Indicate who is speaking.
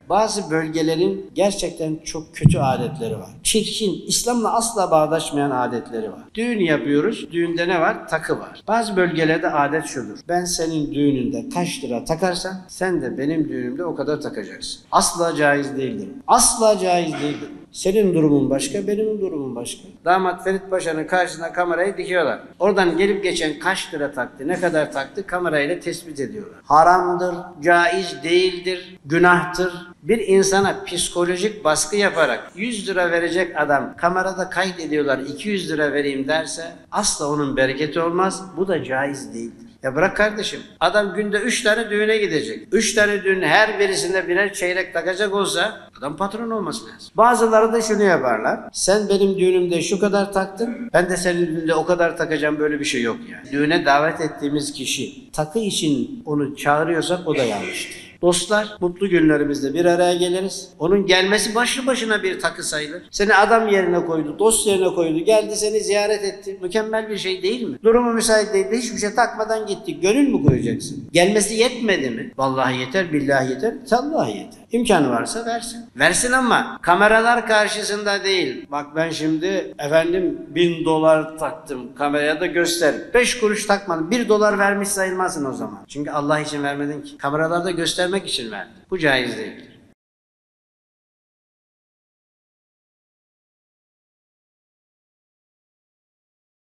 Speaker 1: Bazı bölgelerin gerçekten çok kötü adetleri var. Çirkin, İslam'la asla bağdaşmayan adetleri var. Düğün yapıyoruz, düğünde ne var? Takı var. Bazı bölgelerde adet şudur: ben senin düğününde kaç lira takarsan sen de benim düğünümde o kadar takacaksın. Asla caiz değildir. Asla caiz değildir. Senin durumun başka, benim durumum başka. Damat Ferit Paşa'nın karşısına kamerayı dikiyorlar. Oradan gelip geçen kaç lira taktı, ne kadar taktı kamerayla tespit ediyorlar. Haramdır, caiz değildir, günahtır. Bir insana psikolojik baskı yaparak 100 lira verecek adam kamerada kayıt ediyorlar, 200 lira vereyim derse asla onun bereketi olmaz. Bu da caiz değildir. Ya bırak kardeşim, adam günde 3 tane düğüne gidecek. 3 tane düğün, her birisinde birer çeyrek takacak olsa adam patron olması lazım. Bazıları da şunu yaparlar: sen benim düğünümde şu kadar taktın, ben de senin düğünde o kadar takacağım. Böyle bir şey yok yani. Düğüne davet ettiğimiz kişi takı için onu çağırıyorsak o da yanlıştır. Dostlar, mutlu günlerimizde bir araya geliriz. Onun gelmesi başlı başına bir takı sayılır. Seni adam yerine koydu, dost yerine koydu, geldi seni ziyaret etti. Mükemmel bir şey değil mi? Durumu müsait değil de hiçbir şey takmadan gitti. Gönül mü koyacaksın? Gelmesi yetmedi mi? Vallahi yeter, billahi yeter, tallahi yeter. İmkanı varsa versin. Versin ama kameralar karşısında değil. Bak ben şimdi efendim 1000 dolar taktım, kameraya da göster. 5 kuruş takmadın, 1 dolar vermiş sayılmazsın o zaman. Çünkü Allah için vermedin ki. Kameralarda göstermek için verdin. Bu caiz değildir.